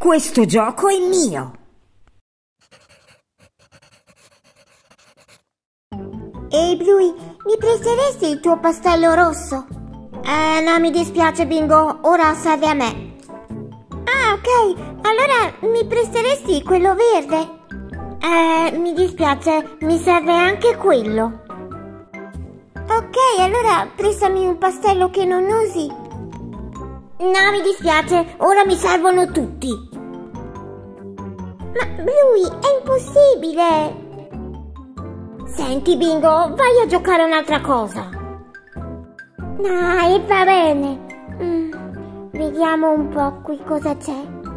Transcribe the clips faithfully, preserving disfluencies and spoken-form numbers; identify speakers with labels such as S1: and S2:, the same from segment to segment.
S1: Questo gioco è mio.
S2: Ehi Bluey, mi presteresti il tuo pastello rosso? Eh, no, mi dispiace Bingo, ora serve a me. Ah, ok, allora mi presteresti quello verde? Eh, mi dispiace, mi serve anche quello. Ok, allora prestami un pastello che non usi. No, mi dispiace, ora mi servono tutti. Ma Bluey, è impossibile. Senti Bingo, vai a giocare a un'altra cosa. Dai, va bene. Mm, vediamo un po' qui cosa c'è.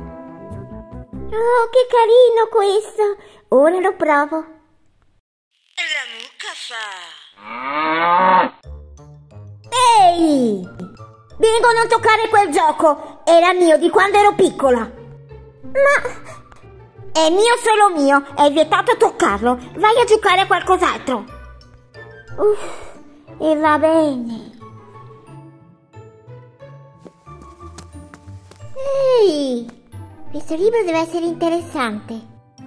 S2: Oh, che carino questo. Ora lo provo.
S1: La mucca fa.
S2: Ehi! Bingo, non toccare quel gioco. Era mio di quando ero piccola. Ma... è mio solo mio, è vietato toccarlo. Vai a giocare a qualcos'altro. Uff, e va bene. Ehi, questo libro deve essere interessante.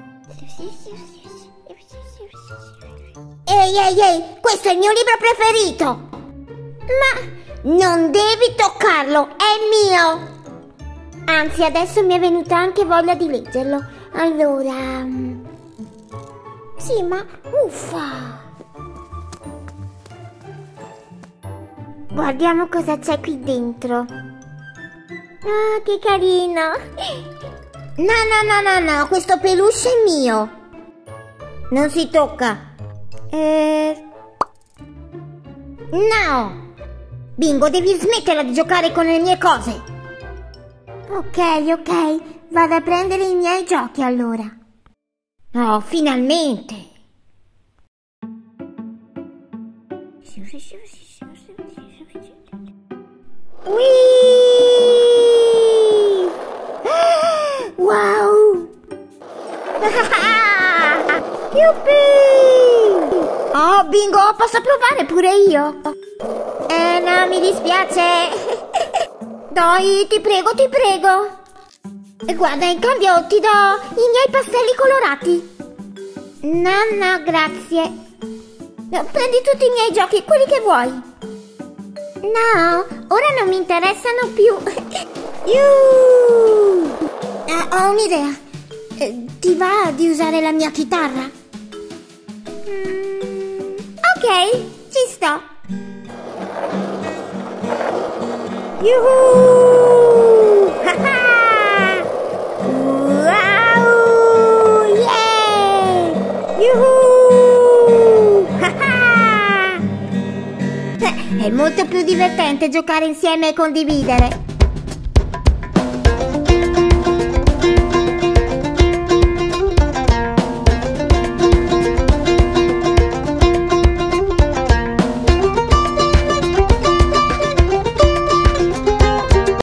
S2: Ehi, ehi, ehi, questo è il mio libro preferito. Ma non devi toccarlo, è mio. Anzi, adesso mi è venuta anche voglia di leggerlo. Allora... sì, ma uffa! Guardiamo cosa c'è qui dentro. Ah, che carino! No, no, no, no, no, questo peluche è mio. Non si tocca. Eh... No! Bingo, devi smetterla di giocare con le mie cose. Ok, ok. Vado a prendere i miei giochi allora. Oh, finalmente! Whee! Wow! Yuppie! Oh, Bingo, posso provare pure io? Eh, no, mi dispiace. Dai, ti prego, ti prego. E guarda, in cambio ti do i miei pastelli colorati. No, no, grazie. No, prendi tutti i miei giochi, quelli che vuoi. No, ora non mi interessano più. Yuh! Eh, ho un'idea. Eh, ti va di usare la mia chitarra? Mm, ok, ci sto. Yuhu! Wow! Yeah! Yuhu! È molto più divertente giocare insieme e condividere.